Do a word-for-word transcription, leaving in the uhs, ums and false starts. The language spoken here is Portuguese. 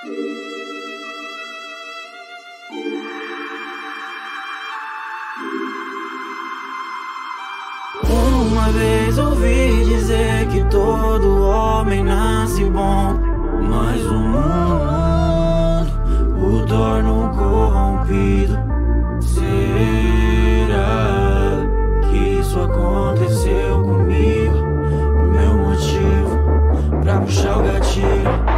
Uma vez ouvi dizer que todo homem nasce bom, mas o mundo o torna um corrompido. Será que isso aconteceu comigo? O meu motivo pra puxar o gatilho